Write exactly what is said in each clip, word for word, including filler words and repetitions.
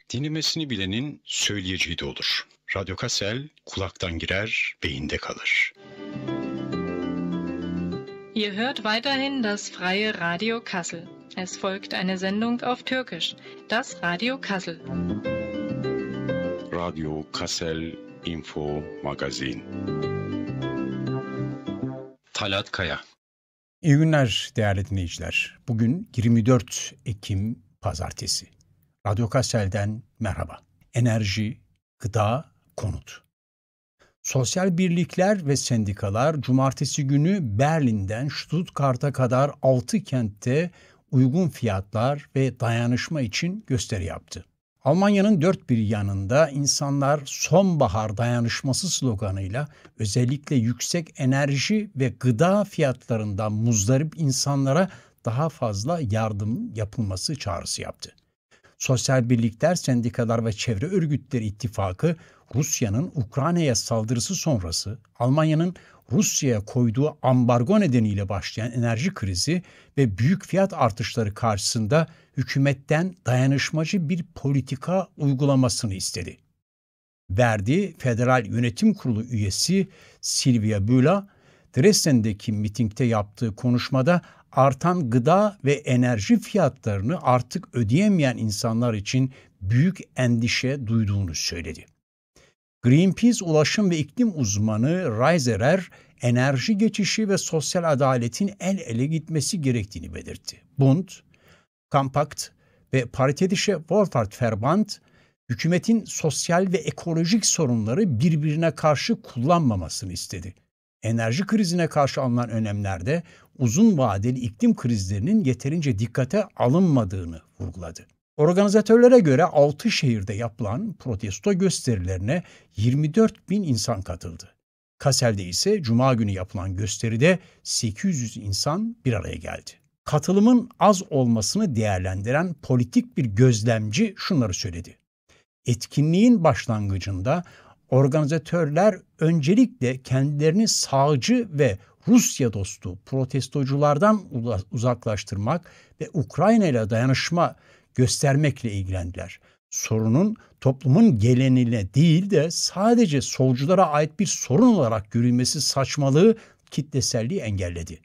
Dinlemesini bilenin söyleyeceği de olur. Radyo Kassel kulaktan girer, beyinde kalır. Ihr hört weiterhin das freie Radio Kassel. Es folgt eine Sendung auf Türkisch, das Radio Kassel. Radyo Kassel Info Magazin. Talat Kaya. İyi günler değerli dinleyiciler. Bugün yirmi dört Ekim Pazartesi. Radyo Kassel'den merhaba. Enerji, gıda, konut. Sosyal birlikler ve sendikalar cumartesi günü Berlin'den Stuttgart'a kadar altı kentte uygun fiyatlar ve dayanışma için gösteri yaptı. Almanya'nın dört bir yanında insanlar sonbahar dayanışması sloganıyla özellikle yüksek enerji ve gıda fiyatlarından muzdarip insanlara daha fazla yardım yapılması çağrısı yaptı. Sosyal birlikler, sendikalar ve çevre örgütleri ittifakı Rusya'nın Ukrayna'ya saldırısı sonrası Almanya'nın Rusya'ya koyduğu ambargo nedeniyle başlayan enerji krizi ve büyük fiyat artışları karşısında hükümetten dayanışmacı bir politika uygulamasını istedi. Verdi Federal Yönetim Kurulu üyesi Silvia Bühler, Dresden'deki mitingde yaptığı konuşmada artan gıda ve enerji fiyatlarını artık ödeyemeyen insanlar için büyük endişe duyduğunu söyledi. Greenpeace ulaşım ve iklim uzmanı Reiserer, enerji geçişi ve sosyal adaletin el ele gitmesi gerektiğini belirtti. Bund, Kampakt ve Paritätische Wohlfahrtsverband, hükümetin sosyal ve ekolojik sorunları birbirine karşı kullanmamasını istedi. Enerji krizine karşı alınan önlemlerde uzun vadeli iklim krizlerinin yeterince dikkate alınmadığını vurguladı. Organizatörlere göre altı şehirde yapılan protesto gösterilerine yirmi dört bin insan katıldı. Kassel'de ise Cuma günü yapılan gösteride sekiz yüz insan bir araya geldi. Katılımın az olmasını değerlendiren politik bir gözlemci şunları söyledi. Etkinliğin başlangıcında organizatörler öncelikle kendilerini sağcı ve Rusya dostu protestoculardan uzaklaştırmak ve Ukrayna ile dayanışma göstermekle ilgilendiler. Sorunun toplumun geleneğine değil de sadece solculara ait bir sorun olarak görülmesi saçmalığı kitleselliği engelledi.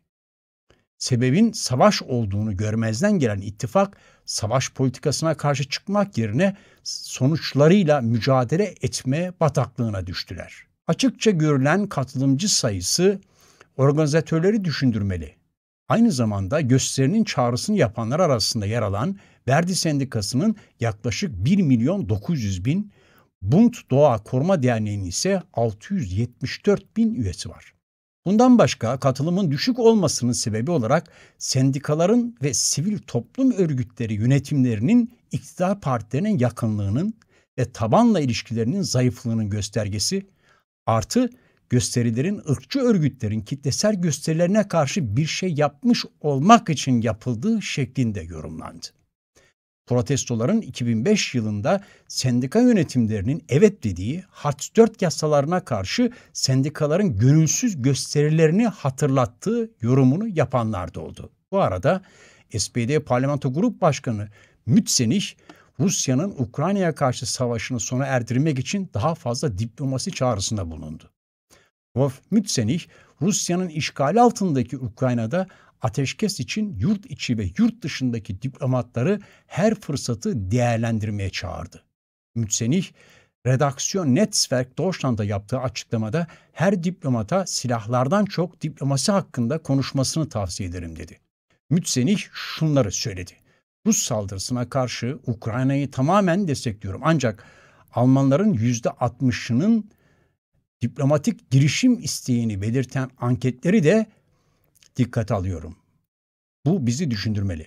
Sebebin savaş olduğunu görmezden gelen ittifak, savaş politikasına karşı çıkmak yerine sonuçlarıyla mücadele etme bataklığına düştüler. Açıkça görülen katılımcı sayısı organizatörleri düşündürmeli. Aynı zamanda gösterinin çağrısını yapanlar arasında yer alan Verdi Sendikası'nın yaklaşık bir milyon dokuz yüz bin, Bund Doğa Koruma Derneği'nin ise altı yüz yetmiş dört bin üyesi var. Bundan başka katılımın düşük olmasının sebebi olarak sendikaların ve sivil toplum örgütleri yönetimlerinin iktidar partilerinin yakınlığının ve tabanla ilişkilerinin zayıflığının göstergesi, artı gösterilerin ırkçı örgütlerin kitlesel gösterilerine karşı bir şey yapmış olmak için yapıldığı şeklinde yorumlandı. Protestoların iki bin beş yılında sendika yönetimlerinin evet dediği Hartz dört yasalarına karşı sendikaların gönülsüz gösterilerini hatırlattığı yorumunu yapanlar da oldu. Bu arada S P D Parlamento Grup Başkanı Mützenich, Rusya'nın Ukrayna'ya karşı savaşını sona erdirmek için daha fazla diplomasi çağrısında bulundu. Wolf Mützenich, Rusya'nın işgali altındaki Ukrayna'da ateşkes için yurt içi ve yurt dışındaki diplomatları her fırsatı değerlendirmeye çağırdı. Mützenich, Redaksiyon Netzwerk Deutschland'a yaptığı açıklamada her diplomata silahlardan çok diplomasi hakkında konuşmasını tavsiye ederim dedi. Mützenich şunları söyledi. Rus saldırısına karşı Ukrayna'yı tamamen destekliyorum. Ancak Almanların yüzde altmışının diplomatik girişim isteğini belirten anketleri de dikkate alıyorum. Bu bizi düşündürmeli.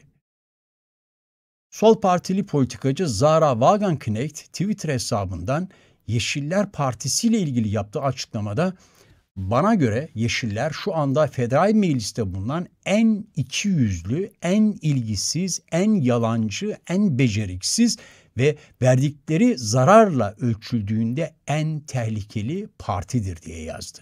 Sol partili politikacı Zara Wagenknecht Twitter hesabından Yeşiller Partisi ile ilgili yaptığı açıklamada bana göre Yeşiller şu anda federal mecliste bulunan en ikiyüzlü, en ilgisiz, en yalancı, en beceriksiz ve verdikleri zararla ölçüldüğünde en tehlikeli partidir diye yazdı.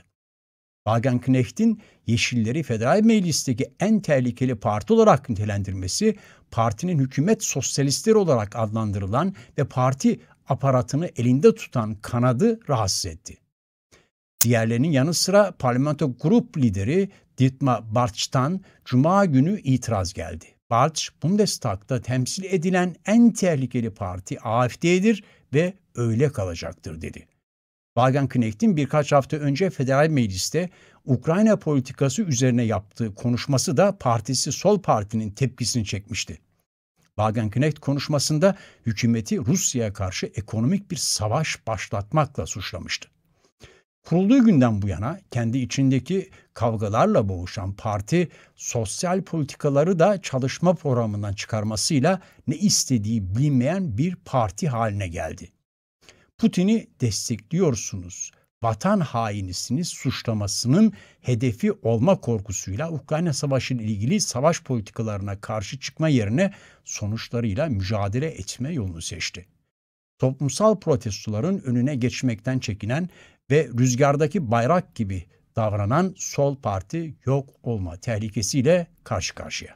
Wagenknecht'in Yeşilleri Federal Meclis'teki en tehlikeli parti olarak nitelendirmesi partinin hükümet sosyalistleri olarak adlandırılan ve parti aparatını elinde tutan kanadı rahatsız etti. Diğerlerinin yanı sıra parlamento grup lideri Dietmar Bartsch'tan Cuma günü itiraz geldi. Bartsch, Bundestag'da temsil edilen en tehlikeli parti A F D'dir ve öyle kalacaktır dedi. Wagenknecht'in birkaç hafta önce Federal Meclis'te Ukrayna politikası üzerine yaptığı konuşması da partisi Sol Parti'nin tepkisini çekmişti. Wagenknecht konuşmasında hükümeti Rusya'ya karşı ekonomik bir savaş başlatmakla suçlamıştı. Kurulduğu günden bu yana kendi içindeki kavgalarla boğuşan parti, sosyal politikaları da çalışma programından çıkarmasıyla ne istediği bilinmeyen bir parti haline geldi. Putin'i destekliyorsunuz, vatan hainisiniz suçlamasının hedefi olma korkusuyla Ukrayna Savaşı ile ilgili savaş politikalarına karşı çıkma yerine sonuçlarıyla mücadele etme yolunu seçti. Toplumsal protestoların önüne geçmekten çekinen ve rüzgardaki bayrak gibi davranan sol parti yok olma tehlikesiyle karşı karşıya.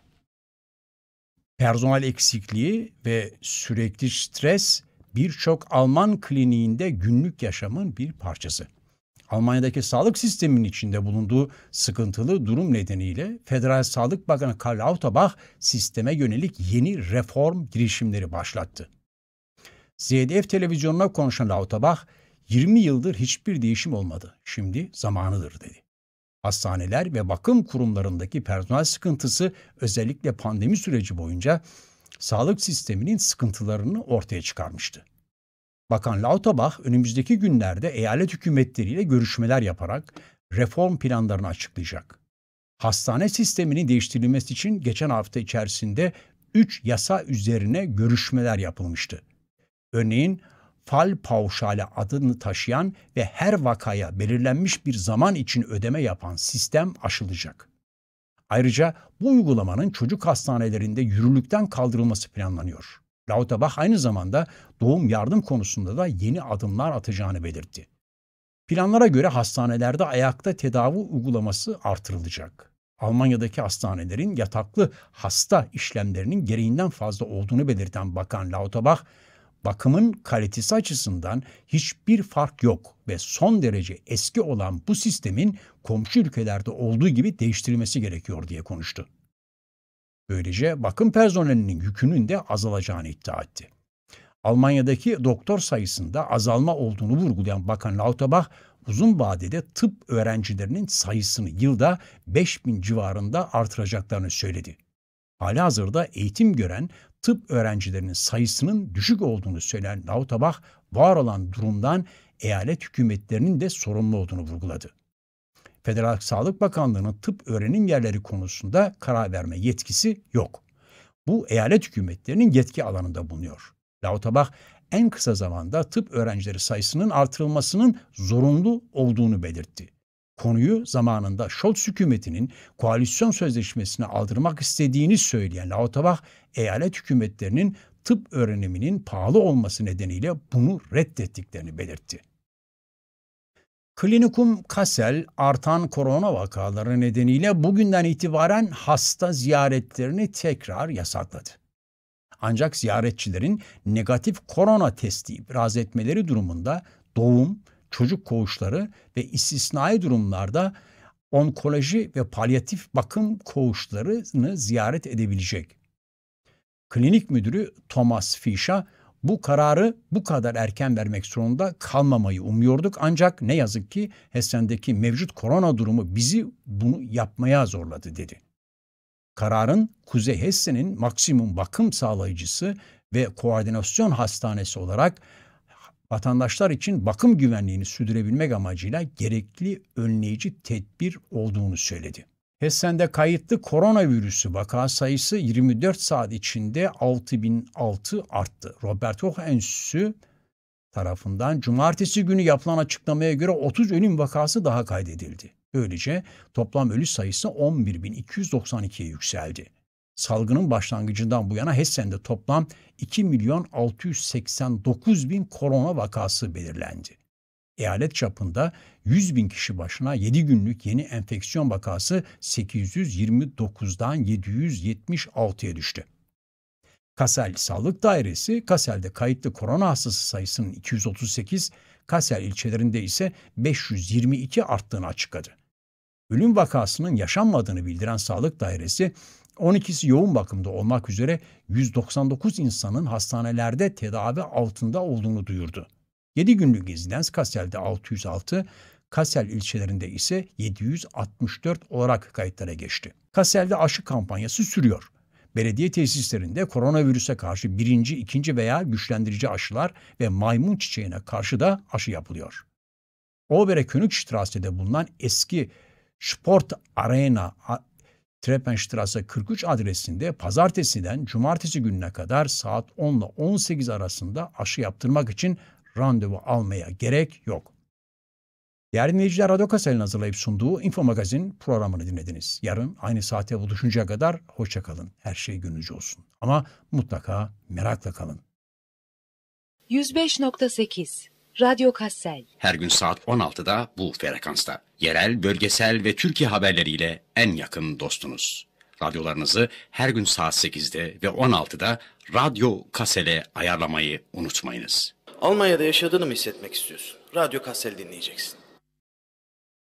Personel eksikliği ve sürekli stres birçok Alman kliniğinde günlük yaşamın bir parçası. Almanya'daki sağlık sisteminin içinde bulunduğu sıkıntılı durum nedeniyle Federal Sağlık Bakanı Karl Lauterbach sisteme yönelik yeni reform girişimleri başlattı. Z D F televizyonuna konuşan Lauterbach, yirmi yıldır hiçbir değişim olmadı. Şimdi zamanıdır dedi. Hastaneler ve bakım kurumlarındaki personel sıkıntısı özellikle pandemi süreci boyunca sağlık sisteminin sıkıntılarını ortaya çıkarmıştı. Bakan Lauterbach önümüzdeki günlerde eyalet hükümetleriyle görüşmeler yaparak reform planlarını açıklayacak. Hastane sisteminin değiştirilmesi için geçen hafta içerisinde üç yasa üzerine görüşmeler yapılmıştı. Örneğin fal pauşali adını taşıyan ve her vakaya belirlenmiş bir zaman için ödeme yapan sistem aşılacak. Ayrıca bu uygulamanın çocuk hastanelerinde yürürlükten kaldırılması planlanıyor. Lauterbach aynı zamanda doğum yardım konusunda da yeni adımlar atacağını belirtti. Planlara göre hastanelerde ayakta tedavi uygulaması artırılacak. Almanya'daki hastanelerin yataklı hasta işlemlerinin gereğinden fazla olduğunu belirten Bakan Lauterbach, bakımın kalitesi açısından hiçbir fark yok ve son derece eski olan bu sistemin komşu ülkelerde olduğu gibi değiştirilmesi gerekiyor diye konuştu. Böylece bakım personelinin yükünün de azalacağını iddia etti. Almanya'daki doktor sayısında azalma olduğunu vurgulayan Bakan Lauterbach, uzun vadede tıp öğrencilerinin sayısını yılda beş bin civarında artıracaklarını söyledi. Halihazırda eğitim gören tıp öğrencilerinin sayısının düşük olduğunu söyleyen Lauterbach, var olan durumdan eyalet hükümetlerinin de sorumlu olduğunu vurguladı. Federal Sağlık Bakanlığı'nın tıp öğrenim yerleri konusunda karar verme yetkisi yok. Bu eyalet hükümetlerinin yetki alanında bulunuyor. Lauterbach, en kısa zamanda tıp öğrencileri sayısının artırılmasının zorunlu olduğunu belirtti. Konuyu zamanında Scholz hükümetinin koalisyon sözleşmesine aldırmak istediğini söyleyen Lauterbach, eyalet hükümetlerinin tıp öğreniminin pahalı olması nedeniyle bunu reddettiklerini belirtti. Klinikum Kassel, artan korona vakaları nedeniyle bugünden itibaren hasta ziyaretlerini tekrar yasakladı. Ancak ziyaretçilerin negatif korona testi ibraz etmeleri durumunda doğum, çocuk koğuşları ve istisnai durumlarda onkoloji ve palyatif bakım koğuşlarını ziyaret edebilecek. Klinik müdürü Thomas Fischer, bu kararı bu kadar erken vermek zorunda kalmamayı umuyorduk ancak ne yazık ki Hessen'deki mevcut korona durumu bizi bunu yapmaya zorladı dedi. Kararın Kuzey Hessen'in maksimum bakım sağlayıcısı ve koordinasyon hastanesi olarak vatandaşlar için bakım güvenliğini sürdürebilmek amacıyla gerekli önleyici tedbir olduğunu söyledi. Hessen'de kayıtlı koronavirüsü vaka sayısı yirmi dört saat içinde altı bin altı arttı. Robert Koch Enstitüsü tarafından cumartesi günü yapılan açıklamaya göre otuz ölüm vakası daha kaydedildi. Böylece toplam ölü sayısı on bir bin iki yüz doksan ikiye yükseldi. Salgının başlangıcından bu yana Hessen'de toplam iki milyon altı yüz seksen dokuz bin korona vakası belirlendi. Eyalet çapında yüz bin kişi başına yedi günlük yeni enfeksiyon vakası sekiz yüz yirmi dokuzdan yedi yüz yetmiş altıya düştü. Kassel Sağlık Dairesi, Kassel'de kayıtlı korona hastası sayısının iki yüz otuz sekiz, Kassel ilçelerinde ise beş yüz yirmi iki arttığını açıkladı. Ölüm vakasının yaşanmadığını bildiren Sağlık Dairesi, on ikisi yoğun bakımda olmak üzere yüz doksan dokuz insanın hastanelerde tedavi altında olduğunu duyurdu. yedi günlük insidans Kassel'de altı yüz altı, Kassel ilçelerinde ise yedi yüz altmış dört olarak kayıtlara geçti. Kassel'de aşı kampanyası sürüyor. Belediye tesislerinde koronavirüse karşı birinci, ikinci veya güçlendirici aşılar ve maymun çiçeğine karşı da aşı yapılıyor. Oberkönigstrasse'de bulunan eski Sport Arena Treppenstrasse kırk üç adresinde pazartesiden cumartesi gününe kadar saat on ile on sekiz arasında aşı yaptırmak için randevu almaya gerek yok. Değerli dinleyiciler, Radyo Kassel'in hazırlayıp sunduğu Info Magazin programını dinlediniz. Yarın aynı saate buluşuncaya kadar hoşça kalın. Her şey gönlünüzce olsun. Ama mutlaka merakla kalın. yüz beş nokta sekiz Radyo Kassel. Her gün saat on altıda bu frekansta. Yerel, bölgesel ve Türkiye haberleriyle en yakın dostunuz. Radyolarınızı her gün saat sekizde ve on altıda Radyo Kassel'e ayarlamayı unutmayınız. Almanya'da yaşadığını mı hissetmek istiyorsun? Radyo Kassel dinleyeceksin.